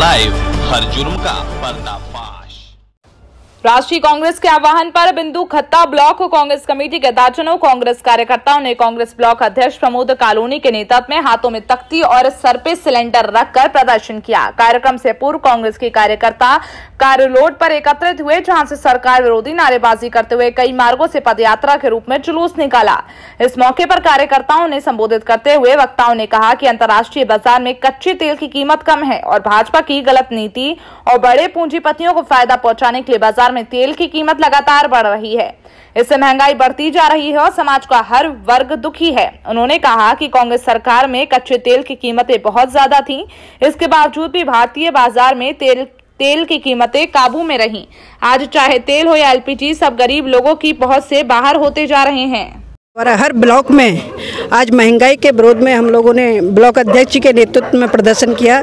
Live, हर जुर्म का पर्दाफाश। राष्ट्रीय कांग्रेस के आह्वान पर बिंदु खत्ता ब्लॉक कांग्रेस कमेटी के दर्जनों कांग्रेस कार्यकर्ताओं ने कांग्रेस ब्लॉक अध्यक्ष प्रमोद कालोनी के नेतृत्व में हाथों में तख्ती और सर पे सिलेंडर रखकर प्रदर्शन किया। कार्यक्रम से पूर्व कांग्रेस के कार्यकर्ता कार्यालय पर एकत्रित हुए, जहां से सरकार विरोधी नारेबाजी करते हुए कई मार्गों से पदयात्रा के रूप में जुलूस निकाला। इस मौके पर कार्यकर्ताओं ने संबोधित करते हुए वक्ताओं ने कहा कि अंतर्राष्ट्रीय बाजार में कच्चे तेल की कीमत कम है और भाजपा की गलत नीति और बड़े पूंजीपतियों को फायदा पहुंचाने के लिए बाजार में तेल की कीमत लगातार बढ़ रही है। इससे महंगाई बढ़ती जा रही है और समाज का हर वर्ग दुखी है। उन्होंने कहा कि कांग्रेस सरकार में कच्चे तेल की कीमतें बहुत ज्यादा थीं, इसके बावजूद भी भारतीय बाजार में तेल की कीमतें काबू में रहीं। आज चाहे तेल हो या एलपीजी, सब गरीब लोगों की पहुंच से बाहर होते जा रहे हैं। और हर ब्लॉक में आज महंगाई के विरोध में हम लोगों ने ब्लॉक अध्यक्ष के नेतृत्व में प्रदर्शन किया।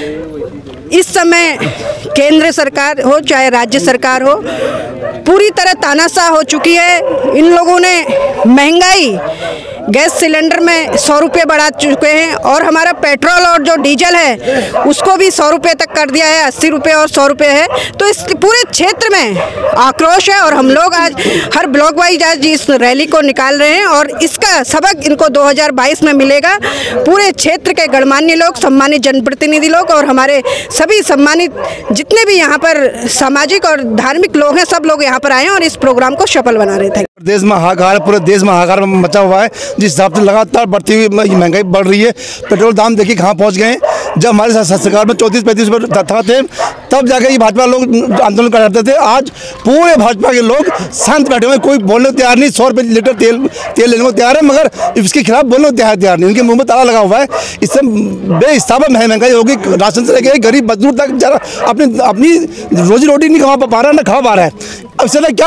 इस समय केंद्र सरकार हो चाहे राज्य सरकार हो, पूरी तरह तानाशाह हो चुकी है। इन लोगों ने महंगाई गैस सिलेंडर में 100 रुपये बढ़ा चुके हैं और हमारा पेट्रोल और जो डीजल है उसको भी 100 रुपये तक कर दिया है। 80 रुपये और 100 रुपये है। तो इस पूरे क्षेत्र में आक्रोश है और हम लोग आज हर ब्लॉक वाइज आज इस रैली को निकाल रहे हैं और इसका सबक इनको 2022 में मिलेगा। पूरे क्षेत्र के गणमान्य लोग, सम्मानित जनप्रतिनिधि लोग और हमारे सभी सम्मानित जितने भी यहाँ पर सामाजिक और धार्मिक लोग हैं, सब लोग यहाँ पर आए और इस प्रोग्राम को सफल बना रहे थे। देश में हाहाकार, पूरे देश में हाहाकार मचा हुआ है। जिस हिसाब से लगातार बढ़ती हुई महंगाई बढ़ रही है, पेट्रोल दाम देखिए कहाँ पहुँच गए हैं। जब हमारे सरकार में 34-35 रुपये थे, तब जाकर ये भाजपा लोग आंदोलन करते थे। आज पूरे भाजपा के लोग शांत बैठे हुए, कोई बोलने को तैयार नहीं। 100 रुपये लीटर तेल लेने को तैयार है, मगर इसके खिलाफ बोलने को तैयार नहीं। उनके मुंह में ताला लगा हुआ है। इससे बेहिसाब महंगाई होगी। राशन से लेकर गरीब मजदूर तक जरा अपनी रोजी रोटी नहीं कमा पा रहा, ना खा पा रहा है। अब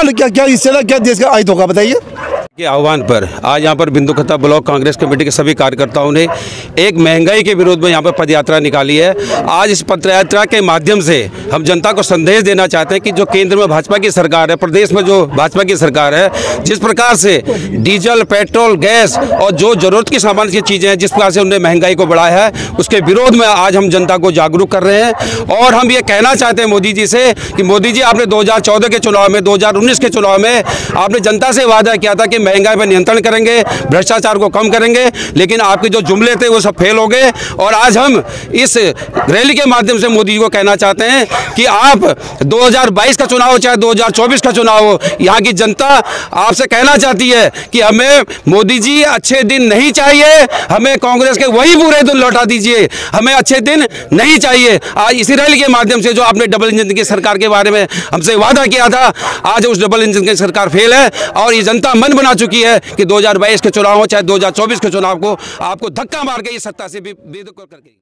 इससे क्या देश का हित होगा, बताइए। के आह्वान पर आज यहाँ पर बिंदु खत्ता ब्लॉक कांग्रेस कमेटी के सभी कार्यकर्ताओं ने एक महंगाई के विरोध में यहाँ पर पदयात्रा निकाली है। आज इस पदयात्रा के माध्यम से हम जनता को संदेश देना चाहते हैं कि जो केंद्र में भाजपा की सरकार है, प्रदेश में जो भाजपा की सरकार है, जिस प्रकार से डीजल, पेट्रोल, गैस और जो जरूरत की सामान्य की चीज़ें हैं, जिस प्रकार से उन्होंने महंगाई को बढ़ाया है, उसके विरोध में आज हम जनता को जागरूक कर रहे हैं। और हम ये कहना चाहते हैं मोदी जी से कि मोदी जी, आपने 2014 के चुनाव में, 2019 के चुनाव में आपने जनता से वादा किया था कि महंगाई पर नियंत्रण करेंगे, भ्रष्टाचार को कम करेंगे, लेकिन आपके जो जुमले थे वो सब फेल हो गए। और आज हम इस रैली के माध्यम से मोदी जी को कहना चाहते हैं कि आप 2022 का चुनाव हो चाहे 2024 का चुनाव हो, यहाँ की जनता आपसे कहना चाहती है कि हमें मोदी जी अच्छे दिन नहीं चाहिए, हमें कांग्रेस के वही बुरे दिन लौटा दीजिए, हमें अच्छे दिन नहीं चाहिए। आज इसी रैली के माध्यम से जो आपने डबल इंजन की सरकार के बारे में हमसे वादा किया था, आज उस डबल इंजन की सरकार फेल है और ये जनता मन बना चुकी है कि 2022 के चुनाव हो चाहे 2024 के चुनाव को आपको धक्का मार के इस सत्ता से भी बेदखल करके